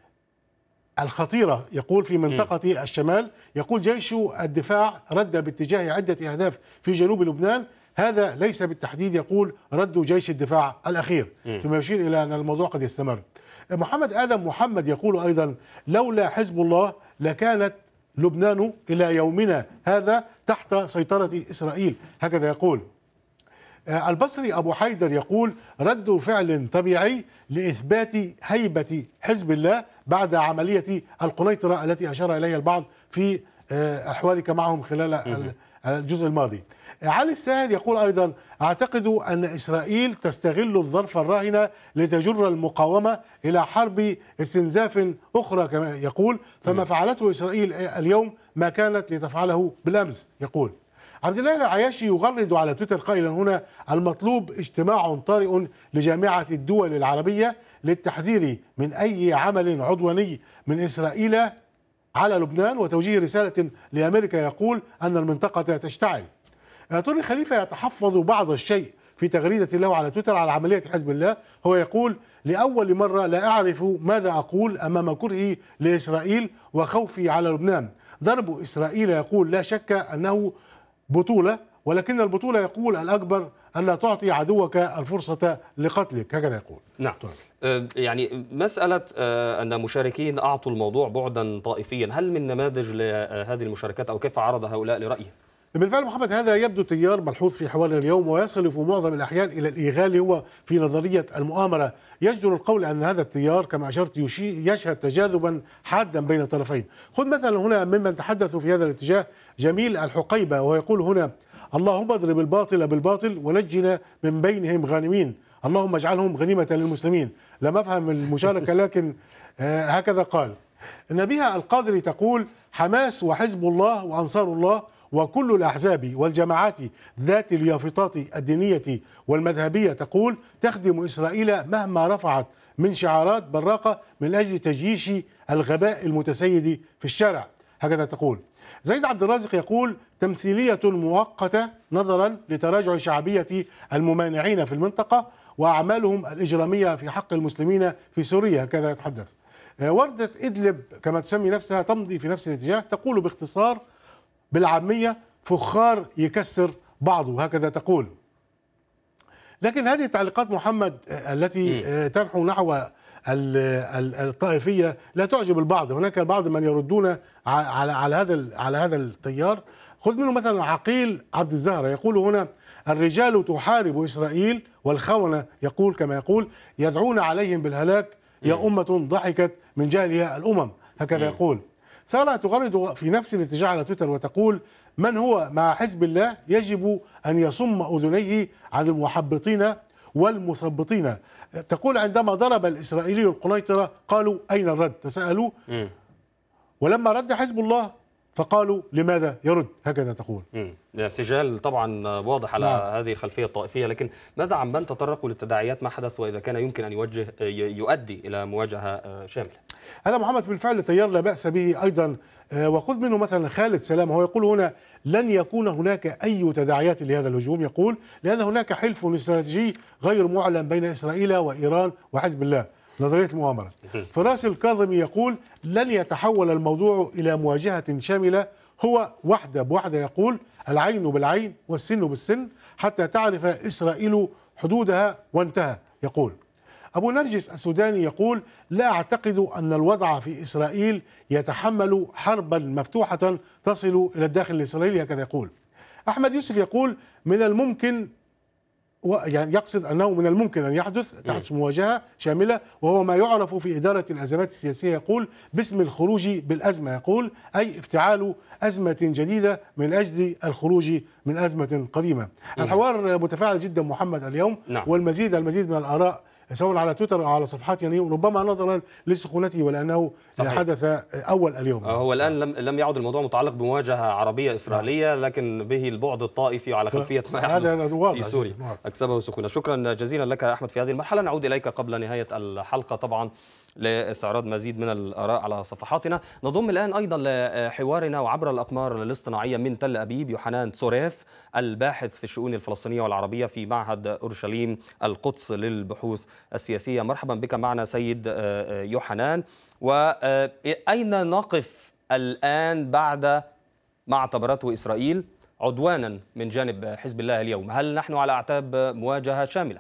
الخطيرة، يقول، في منطقة الشمال. يقول: جيش الدفاع رد باتجاه عدة أهداف في جنوب لبنان، هذا ليس بالتحديد، يقول، رد جيش الدفاع الأخير، فيما يشير إلى أن الموضوع قد يستمر. محمد آدم محمد يقول أيضا: لولا حزب الله لكانت لبنان إلى يومنا هذا تحت سيطرة إسرائيل، هكذا يقول. البصري أبو حيدر يقول: رد فعل طبيعي لإثبات هيبة حزب الله بعد عملية القنيطرة التي أشار إليها البعض في أحوالك معهم خلال الجزء الماضي. علي الساهر يقول أيضا: أعتقد أن إسرائيل تستغل الظرف الراهن لتجر المقاومة إلى حرب استنزاف أخرى كما يقول، فما فعلته إسرائيل اليوم ما كانت لتفعله بالأمس، يقول. عبد الله العياشي يغرد على تويتر قائلا هنا: المطلوب اجتماع طارئ لجامعة الدول العربية للتحذير من أي عمل عدواني من إسرائيل على لبنان وتوجيه رسالة لأمريكا يقول أن المنطقة تشتعل. توني خليفة يتحفظ بعض الشيء في تغريدة له على تويتر على عملية حزب الله. هو يقول: لأول مرة لا أعرف ماذا أقول أمام كرهي لإسرائيل وخوفي على لبنان. ضرب إسرائيل، يقول، لا شك أنه بطولة، ولكن البطولة، يقول، الأكبر ألا تعطي عدوك الفرصة لقتلك، هكذا يقول. نعم. يعني مسألة أن مشاركين أعطوا الموضوع بعدا طائفيا، هل من نماذج لهذه المشاركات أو كيف عرض هؤلاء لرأيه؟ بالفعل محمد، هذا يبدو تيار ملحوظ في حوارنا اليوم، ويصل في معظم الأحيان إلى الإيغال هو في نظرية المؤامرة. يجدر القول أن هذا التيار كما أشرت يشهد تجاذبا حادا بين الطرفين. خذ مثلا هنا ممن تحدثوا في هذا الاتجاه جميل الحقيبة، وهو يقول هنا: اللهم اضرب الباطل بالباطل ونجنا من بينهم غانمين، اللهم اجعلهم غنيمة للمسلمين. لم أفهم المشاركة لكن هكذا قال. نبيها القادري تقول: حماس وحزب الله وأنصار الله وكل الأحزاب والجماعات ذات اليافطات الدينية والمذهبية، تقول، تخدم إسرائيل مهما رفعت من شعارات براقة من أجل تجييش الغباء المتسيد في الشارع، هكذا تقول. زيد عبد الرازق يقول: تمثيلية مؤقتة نظرا لتراجع شعبية الممانعين في المنطقة وأعمالهم الإجرامية في حق المسلمين في سوريا، هكذا يتحدث. وردة إدلب كما تسمي نفسها تمضي في نفس الاتجاه، تقول باختصار بالعامية: فخار يكسر بعضه، هكذا تقول. لكن هذه التعليقات محمد التي تنحو نحو الطائفية لا تعجب البعض. هناك البعض من يردون على هذا التيار. خذ منه مثلا عقيل عبد الزهرة يقول هنا: الرجال تحارب إسرائيل والخونة، يقول كما يقول، يدعون عليهم بالهلاك، يا أمة ضحكت من جهلها الأمم، هكذا يقول. سارة تغرد في نفس الاتجاه على تويتر وتقول: من هو مع حزب الله يجب أن يصم أذنيه عن المحبطين والمثبطين. تقول: عندما ضرب الإسرائيلي القنيطرة قالوا أين الرد؟ تساءلوا، ولما رد حزب الله فقالوا لماذا يرد، هكذا تقول. سجال طبعا واضح على هذه الخلفية الطائفية، لكن ماذا عن من تطرقوا للتداعيات ما حدث وإذا كان يمكن أن يؤدي إلى مواجهة شاملة؟ هذا محمد بالفعل تيار لا بأس به أيضا. وخذ منه مثلا خالد سلام، هو يقول هنا: لن يكون هناك أي تداعيات لهذا الهجوم، يقول، لأن هناك حلف استراتيجي غير معلن بين إسرائيل وإيران وحزب الله، نظرية المؤامرة. فراس الكاظمي يقول: لن يتحول الموضوع إلى مواجهة شاملة، هو وحدة بوحدة، يقول، العين بالعين والسن بالسن حتى تعرف إسرائيل حدودها وانتهى، يقول. أبو نرجس السوداني يقول: لا أعتقد أن الوضع في إسرائيل يتحمل حربا مفتوحة تصل إلى الداخل الإسرائيلي، هكذا يقول. أحمد يوسف يقول: من الممكن، يعني يقصد أنه من الممكن أن تحدث مواجهة شاملة، وهو ما يعرف في إدارة الأزمات السياسية، يقول باسم الخروج بالأزمة، يقول أي افتعال أزمة جديدة من أجل الخروج من أزمة قديمة. الحوار متفاعل جدا محمد اليوم، والمزيد من الآراء سواء على تويتر أو على صفحاتنا، ربما نظرا لسخونته ولأنه حدث أول اليوم. هو الآن لم يعد الموضوع متعلق بمواجهة عربية إسرائيلية، لكن به البعد الطائفي على خلفية ما يحدث في سوريا أكسبه سخونة. شكرا جزيلا لك أحمد في هذه المرحلة. نعود إليك قبل نهاية الحلقة طبعا لاستعراض مزيد من الآراء على صفحاتنا. نضم الآن أيضا لحوارنا وعبر الأقمار الاصطناعية من تل أبيب يوحنان تسوريف، الباحث في الشؤون الفلسطينية والعربية في معهد أورشليم القدس للبحوث السياسية. مرحبا بك معنا سيد يوحنان. وأين نقف الآن بعد ما اعتبرته إسرائيل عدوانا من جانب حزب الله اليوم؟ هل نحن على أعتاب مواجهة شاملة؟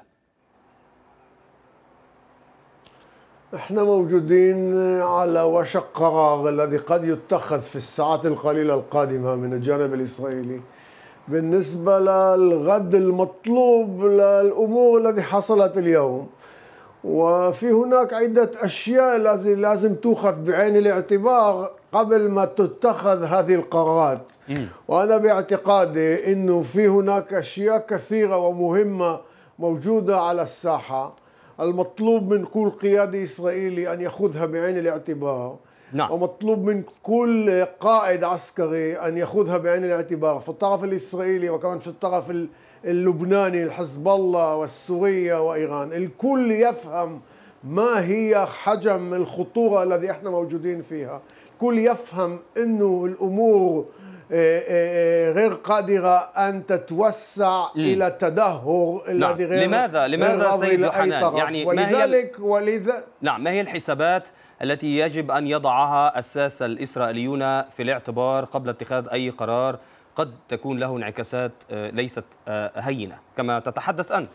احنا موجودين على وشك قرار الذي قد يتخذ في الساعات القليلة القادمة من الجانب الإسرائيلي بالنسبة للغد المطلوب للأمور التي حصلت اليوم. وفي هناك عدة أشياء لازم تؤخذ بعين الاعتبار قبل ما تتخذ هذه القرارات. وأنا باعتقادي أنه في هناك أشياء كثيرة ومهمة موجودة على الساحة، المطلوب من كل قيادي إسرائيلي أن يأخذها بعين الاعتبار. ومطلوب من كل قائد عسكري أن يأخذها بعين الاعتبار في الطرف الإسرائيلي وكمان في الطرف اللبناني، الحزب الله والسورية وإيران. الكل يفهم ما هي حجم الخطورة الذي احنا موجودين فيها. الكل يفهم أنه الأمور غير قادرة أن تتوسع إلى التدهور الذي غير لماذا سيد يوحنان؟ يعني ما هي الحسابات التي يجب أن يضعها الساسة الإسرائيليون في الاعتبار قبل اتخاذ أي قرار قد تكون له انعكاسات ليست هينة كما تتحدث أنت؟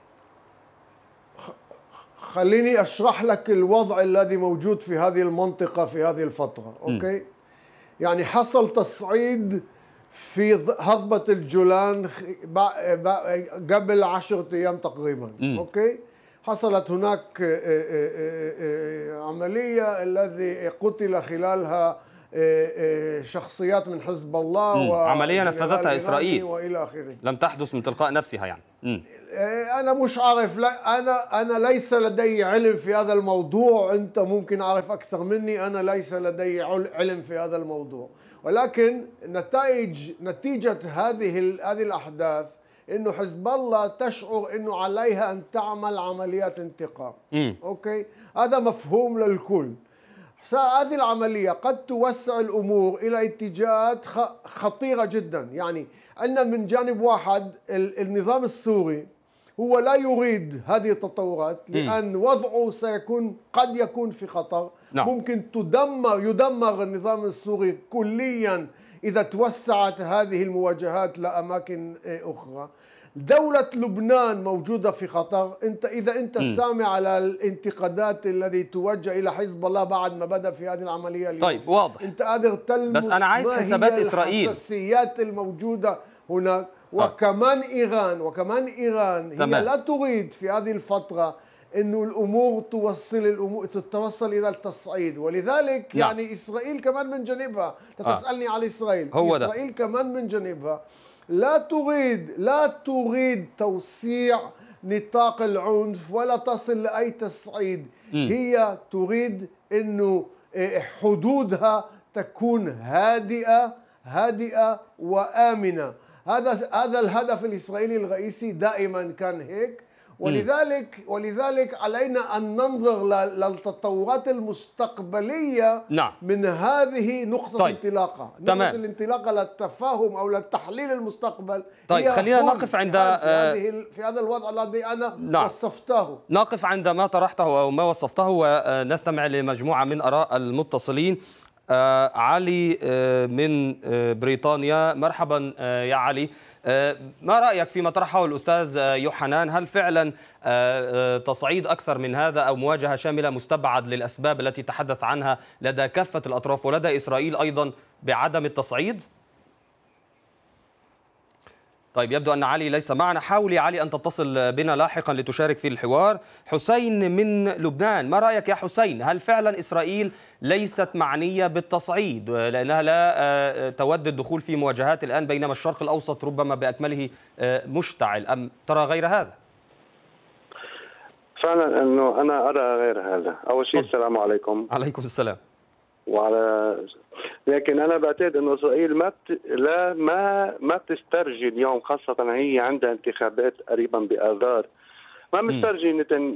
خليني أشرح لك الوضع الذي موجود في هذه المنطقة في هذه الفترة. أوكي؟ يعني حصل تصعيد في هضبة الجولان قبل 10 أيام تقريبا. أوكي؟ حصلت هناك عملية الذي قتل خلالها شخصيات من حزب الله عملية نفذتها إسرائيل وإلى آخره، لم تحدث من تلقاء نفسها يعني. أنا مش عارف، لا أنا ليس لدي علم في هذا الموضوع، أنت ممكن عارف أكثر مني، أنا ليس لدي علم في هذا الموضوع، ولكن نتيجة هذه الأحداث إنه حزب الله تشعر إنه عليها أن تعمل عمليات انتقام. أوكي، هذا مفهوم للكل. هذه العملية قد توسع الأمور إلى اتجاهات خطيرة جدا. يعني عندنا من جانب واحد النظام السوري هو لا يريد هذه التطورات، لأن وضعه قد يكون في خطر. ممكن يدمر النظام السوري كليا إذا توسعت هذه المواجهات لأماكن أخرى. دولة لبنان موجودة في خطر. إذا أنت سامع على الانتقادات التي توجه إلى حزب الله بعد ما بدأ في هذه العملية اليوم. طيب واضح. أنت قادر تلمس، بس أنا عايز حسابات إسرائيل، الحساسيات الموجودة هناك. وكمان إيران هي لا تريد في هذه الفترة إنه الأمور تتوصل إلى التصعيد، ولذلك يعني إسرائيل كمان من جانبها، تسألني على إسرائيل، إسرائيل كمان من جانبها لا تريد توسيع نطاق العنف ولا تصل لأي تصعيد. هي تريد إنه حدودها تكون هادئة وآمنة. هذا الهدف الإسرائيلي الرئيسي دائما كان هيك. ولذلك علينا أن ننظر للتطورات المستقبلية من هذه نقطة انطلاقة. نقطة الانطلاقة للتفاهم أو للتحليل المستقبل. طيب خلينا نقف عند في هذا الوضع الذي أنا وصفته. نقف عند ما طرحته أو ما وصفته ونستمع لمجموعة من آراء المتصلين. علي من بريطانيا. مرحبا يا علي. ما رأيك فيما طرحه الأستاذ يوحنان؟ هل فعلا تصعيد أكثر من هذا أو مواجهة شاملة مستبعد للأسباب التي تحدث عنها لدى كافة الأطراف ولدى إسرائيل أيضا بعدم التصعيد؟ طيب يبدو أن علي ليس معنا. حاول يا علي أن تتصل بنا لاحقا لتشارك في الحوار. حسين من لبنان، ما رأيك يا حسين؟ هل فعلا إسرائيل ليست معنية بالتصعيد لأنها لا تود الدخول في مواجهات الآن بينما الشرق الأوسط ربما بأكمله مشتعل، أم ترى غير هذا؟ فعلا أنه أنا أرى غير هذا. أول شيء السلام عليكم. عليكم السلام. لكن انا بعتقد انه اسرائيل ما بتسترجي اليوم، خاصه هي عندها انتخابات قريبا باذار، ما مسترجي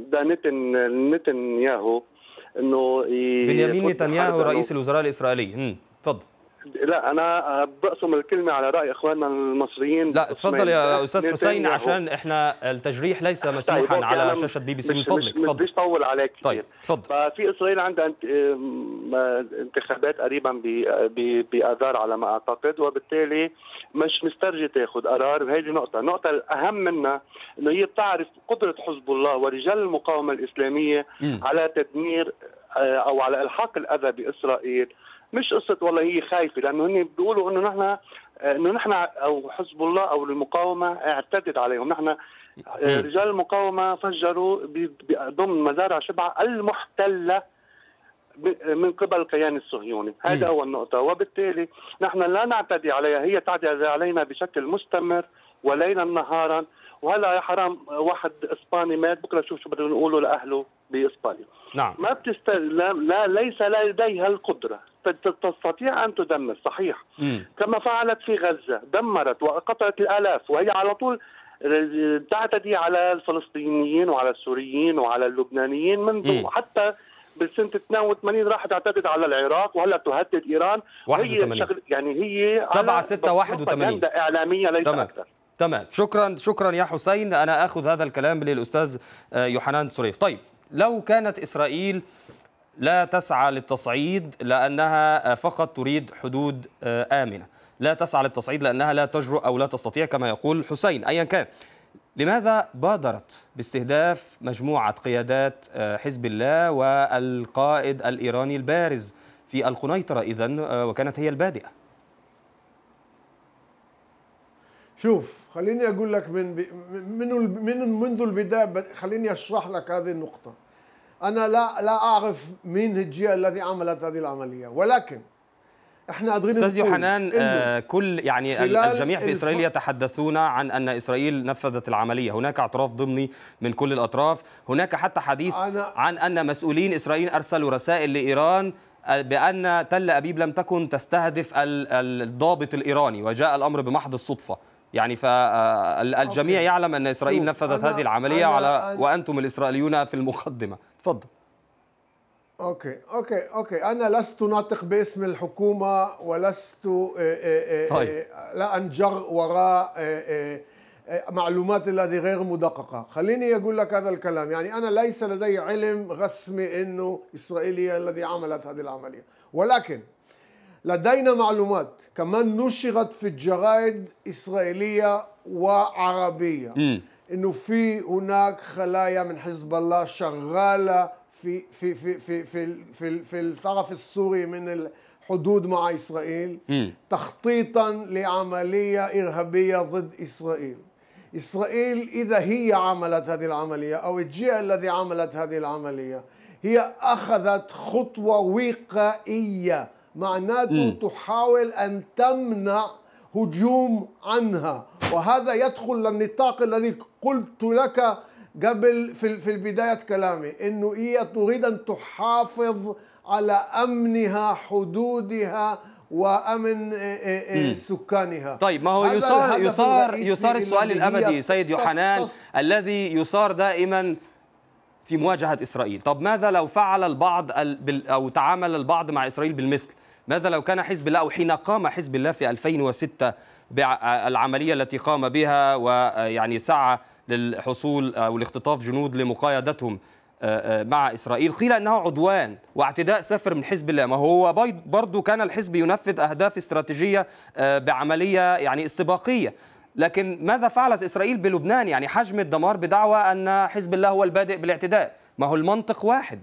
نتنياهو انه بنيامين نتنياهو رئيس الوزراء الاسرائيلي. تفضل. لا انا بقسم الكلمه على راي اخواننا المصريين. لا تفضل يا استاذ حسين عشان احنا التجريح ليس مسموحا على شاشه بي بي سي. من فضلك تفضل. مش طول عليك كثير. طيب تفضل. ففي اسرائيل عندها انتخابات قريبا باذار على ما اعتقد، وبالتالي مش مسترجي تاخذ قرار. وهذه النقطه الاهم منها انه هي بتعرف قدره حزب الله ورجال المقاومه الاسلاميه على تدمير او على الحاق الاذى باسرائيل. مش قصه والله هي خايفه، لانه هن بيقولوا انه نحن او حزب الله او المقاومه اعتدت عليهم. نحن رجال المقاومه فجروا ضمن مزارع شبعه المحتله من قبل الكيان الصهيوني. هذا اول نقطه، وبالتالي نحن لا نعتدي عليها، هي تعتدي علينا بشكل مستمر وليلا نهارا. وهلا يا حرام واحد اسباني مات، بكره شو بدنا نقوله لاهله باسبانيا. نعم. ما ليس لديها القدره، تستطيع ان تدمر صحيح كما فعلت في غزه، دمرت وقتلت الالاف، وهي على طول تعتدي على الفلسطينيين وعلى السوريين وعلى اللبنانيين منذ حتى بالسنه 82 راح تعتدد على العراق، وهلا تهدد ايران. 81 يعني هي 7/6/81 اعلاميه ليس اكثر. تمام. شكرا يا حسين. انا اخذ هذا الكلام للاستاذ يوحنان صريف. طيب لو كانت اسرائيل لا تسعى للتصعيد لانها فقط تريد حدود امنه، لا تسعى للتصعيد لانها لا تجرؤ او لا تستطيع كما يقول حسين، ايا كان، لماذا بادرت باستهداف مجموعه قيادات حزب الله والقائد الايراني البارز في القنيطره اذن وكانت هي البادئه؟ شوف، خليني اقول لك منذ البدايه، خليني اشرح لك هذه النقطه. انا لا اعرف مين الجهه الذي عملت هذه العمليه، ولكن احنا قادرين استاذ يوحنان كل يعني الجميع في اسرائيل يتحدثون عن ان اسرائيل نفذت العمليه، هناك اعتراف ضمني من كل الاطراف، هناك حتى حديث عن ان مسؤولين اسرائيليين ارسلوا رسائل لايران بان تل ابيب لم تكن تستهدف الضابط الايراني وجاء الامر بمحض الصدفه. يعني فالجميع يعلم أن إسرائيل نفذت هذه العملية وأنتم الإسرائيليون في المقدمة. تفضل. أوكي أنا لست ناطق باسم الحكومة ولست لا أنجر وراء معلومات التي غير مدققة. خليني أقول لك هذا الكلام، يعني أنا ليس لدي علم رسمي أنه إسرائيل هي الذي عملت هذه العملية، ولكن لدينا معلومات كمان نشرت في الجرائد إسرائيلية وعربية إنه هناك خلايا من حزب الله شغالة في الطرف السوري من الحدود مع إسرائيل تخطيطا لعملية إرهابية ضد إسرائيل. إسرائيل إذا هي عملت هذه العملية أو الجهة التي عملت هذه العملية هي أخذت خطوة وقائية، معناته تحاول أن تمنع هجوم عنها، وهذا يدخل للنطاق الذي قلت لك قبل في البداية كلامي، إنه هي تريد أن تحافظ على أمنها، حدودها وأمن سكانها. طيب ما هو يثار السؤال الأبدي سيد يوحنان الذي يثار دائما في مواجهة إسرائيل. طب ماذا لو فعل البعض أو تعامل البعض مع إسرائيل بالمثل؟ ماذا لو كان حزب الله أو حين قام حزب الله في 2006 بالعملية التي قام بها ويعني سعى للحصول أو لاختطاف جنود لمقايدتهم، مع إسرائيل، قيل أنه عدوان واعتداء سافر من حزب الله. ما هو برضو كان الحزب ينفذ أهداف استراتيجية بعملية يعني استباقية، لكن ماذا فعلت إسرائيل بلبنان؟ يعني حجم الدمار بدعوى أن حزب الله هو البادئ بالاعتداء. ما هو المنطق واحد.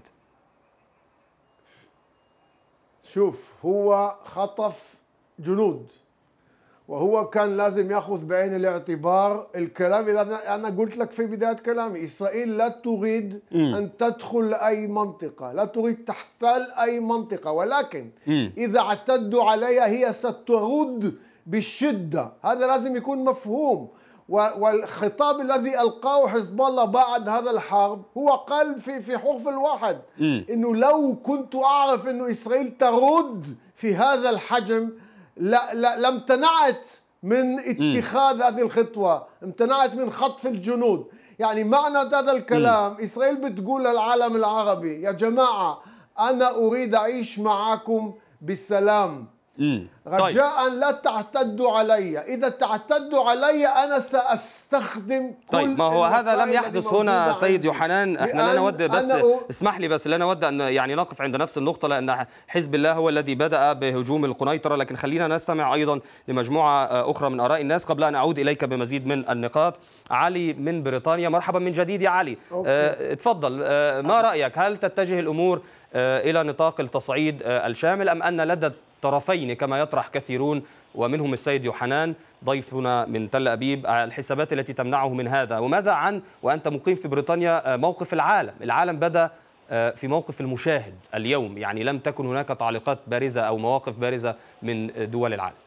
شوف، هو خطف جنود، وهو كان لازم يأخذ بعين الاعتبار الكلام اللي أنا قلت لك في بداية كلامي. إسرائيل لا تريد أن تدخل أي منطقة، لا تريد تحتل أي منطقة، ولكن إذا اعتدوا عليها هي سترد بالشدة. هذا لازم يكون مفهوم. والخطاب الذي ألقاه حزب الله بعد هذا الحرب هو قال في حرف الواحد إنه لو كنت أعرف إنه إسرائيل ترد في هذا الحجم لامتنعت من اتخاذ هذه الخطوة، امتنعت من خطف الجنود. يعني معنى هذا الكلام إسرائيل بتقول للعالم العربي: يا جماعة أنا أريد أعيش معكم بالسلام، رجاء لا تعتدوا علي. إذا تعتدوا علي أنا سأستخدم كل طيب، ما هو هذا لم يحدث هنا سيد يوحنان. احنا لا نود، بس اسمح لي، بس لا نود أن يعني نقف عند نفس النقطة، لأن حزب الله هو الذي بدأ بهجوم القنيطرة. لكن خلينا نستمع أيضا لمجموعة أخرى من آراء الناس قبل أن أعود إليك بمزيد من النقاط. علي من بريطانيا، مرحبا من جديد يا علي. اتفضل، ما رأيك؟ هل تتجه الأمور إلى نطاق التصعيد الشامل، أم أن لدى الطرفين كما يطرح كثيرون ومنهم السيد يوحنان ضيفنا من تل أبيب الحسابات التي تمنعه من هذا؟ وماذا عن وأنت مقيم في بريطانيا موقف العالم؟ العالم بدأ في موقف المشاهد اليوم، يعني لم تكن هناك تعليقات بارزة أو مواقف بارزة من دول العالم.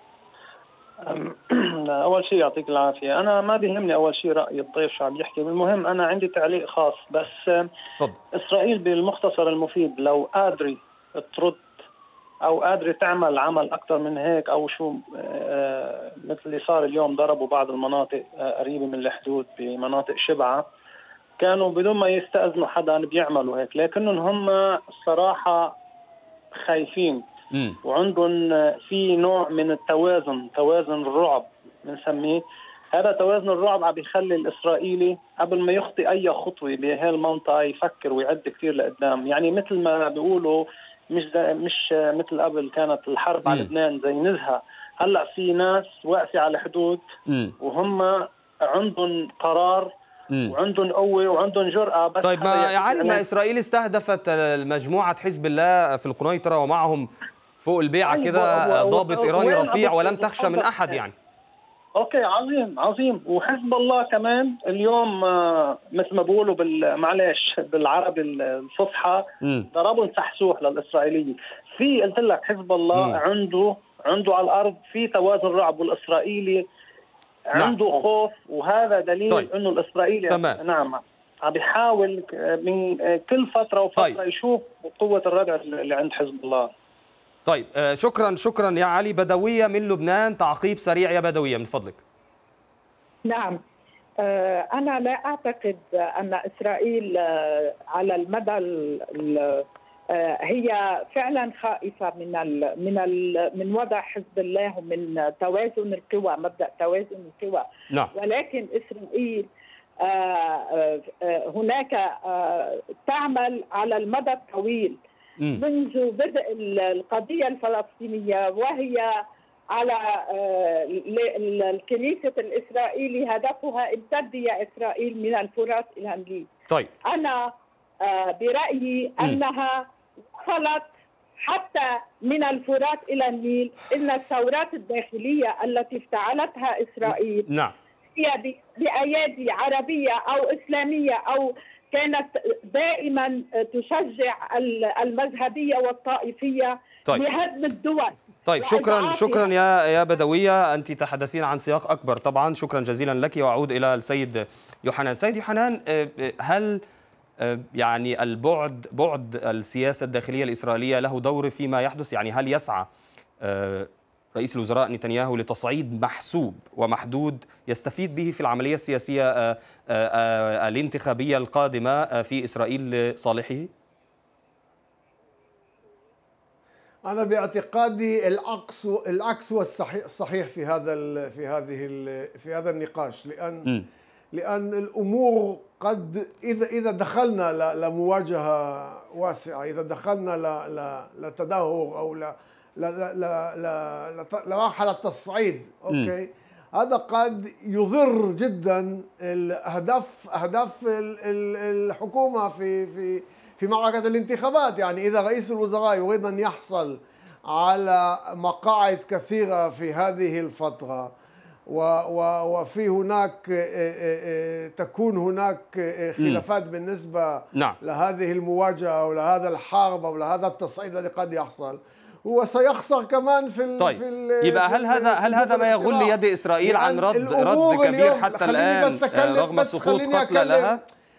أول شيء يعطيك العافية، أنا ما بيهمني أول شيء رأي الضيف شو عم يحكي، المهم أنا عندي تعليق خاص بس. فضل. إسرائيل بالمختصر المفيد لو قادرة ترد أو قادرة تعمل عمل أكثر من هيك، أو شو مثل اللي صار اليوم، ضربوا بعض المناطق قريبة من الحدود بمناطق شبعة، كانوا بدون ما يستأذنوا حدا بيعملوا هيك، لكنهم هم الصراحة خايفين وعندهم في نوع من التوازن، توازن الرعب بنسميه. هذا توازن الرعب عم بيخلي الإسرائيلي قبل ما يخطي أي خطوة بهي المنطقة يفكر ويعد كثير لقدام. يعني مثل ما بيقولوا مش مثل قبل كانت الحرب على لبنان زي نزهة، هلا في ناس واقفة على الحدود وهم عندهم قرار وعندهم قوة وعندهم جرأة. بس طيب، ما يعني ما إسرائيل استهدفت مجموعة حزب الله في القنيطرة ومعهم فوق البيعة كده ضابط إيراني رفيع ولم تخشى من أحد يعني. اوكي، عظيم عظيم. وحزب الله كمان اليوم مثل ما بيقولوا معلش بالعربي الفصحى ضربوا سحسوح للاسرائيليين. في قلت لك حزب الله عنده على الارض في توازن رعب، والاسرائيلي عنده خوف، وهذا دليل انه الاسرائيلي نعم عم بيحاول من كل فتره وفتره يشوف قوه الردع اللي عند حزب الله. طيب، شكرا يا علي. بدوية من لبنان، تعقيب سريع يا بدوية من فضلك. نعم، أنا لا أعتقد أن إسرائيل على المدى هي فعلا خائفة من وضع حزب الله ومن توازن القوى، مبدأ توازن القوى. نعم. ولكن إسرائيل هناك تعمل على المدى الطويل منذ بدء القضية الفلسطينية، وهي على الكنيسة الإسرائيلي هدفها امتد يا إسرائيل من الفرات إلى النيل. طيب، أنا برأيي أنها وصلت حتى من الفرات إلى النيل. إن الثورات الداخلية التي افتعلتها إسرائيل نعم هي بأيادي عربية أو إسلامية، أو كانت دائما تشجع المذهبية والطائفية لهدم الدول. طيب، شكرا يا بدوية، أنت تحدثين عن سياق أكبر طبعا. شكرا جزيلا لك، وأعود إلى السيد يوحنان. سيد يوحنان، هل يعني بعد السياسة الداخلية الإسرائيلية له دور فيما يحدث؟ يعني هل يسعى رئيس الوزراء نتنياهو لتصعيد محسوب ومحدود يستفيد به في العملية السياسية الانتخابية القادمة في إسرائيل لصالحه؟ أنا باعتقادي العكس هو الصحيح في هذا النقاش، لأن الأمور قد إذا دخلنا لمواجهة واسعة، إذا دخلنا لتدهور أو لمرحلة تصعيد، أوكي، هذا قد يضر جدا أهداف الحكومة في معركة الانتخابات. يعني إذا رئيس الوزراء يريد أن يحصل على مقاعد كثيرة في هذه الفترة وفي هناك تكون هناك خلافات بالنسبة لهذه المواجهة أو لهذا الحرب أو لهذا التصعيد الذي قد يحصل، هو سيخسر كمان طيب يبقى هل هذا ما يغل يد إسرائيل عن رد كبير حتى الآن رغم سقوط قتلى لها؟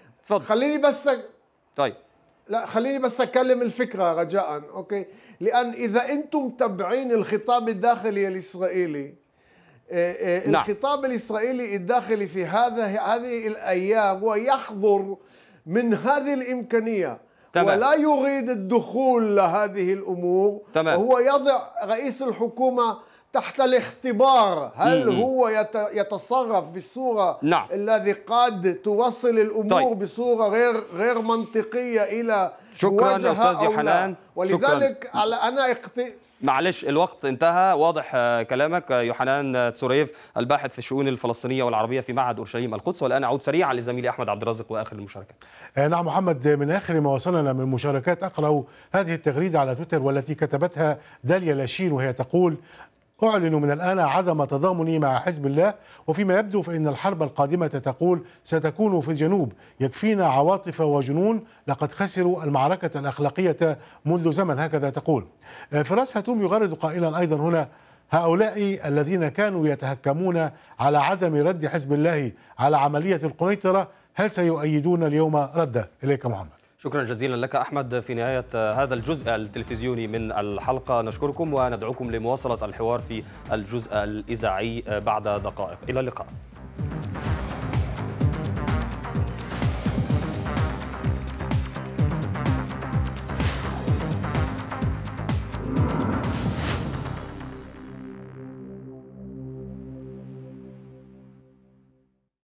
خليني بس أكلم الفكرة رجاء، أوكي؟ لأن إذا أنتم تبعين الخطاب الداخلي الإسرائيلي، الخطاب الإسرائيلي الداخلي في هذه الأيام هو يحظر من هذه الإمكانية ولا يريد الدخول لهذه الأمور، وهو يضع رئيس الحكومة تحت الاختبار، هل هو يتصرف بالصورة الذي قد توصل الأمور بصورة غير منطقية إلى شكرا أستاذ يوحنان. ولذلك أنا معلش الوقت انتهى. واضح كلامك يوحنان تسوريف الباحث في الشؤون الفلسطينية والعربية في معهد أورشليم القدس. والآن أعود سريعا لزميلي أحمد عبد الرازق وآخر المشاركات. نعم محمد، من آخر ما وصلنا من مشاركات أقرأ هذه التغريدة على تويتر والتي كتبتها داليا لاشين، وهي تقول: أعلن من الآن عدم تضامني مع حزب الله، وفيما يبدو فإن الحرب القادمة تقول ستكون في الجنوب، يكفينا عواطف وجنون، لقد خسروا المعركة الأخلاقية منذ زمن. هكذا تقول. فراس هاتوم يغرد قائلا أيضا هنا: هؤلاء الذين كانوا يتهكمون على عدم رد حزب الله على عملية القنيطرة هل سيؤيدون اليوم رده؟ إليك محمد. شكرا جزيلا لك أحمد. في نهاية هذا الجزء التلفزيوني من الحلقة نشكركم وندعوكم لمواصلة الحوار في الجزء الإذاعي بعد دقائق. إلى اللقاء.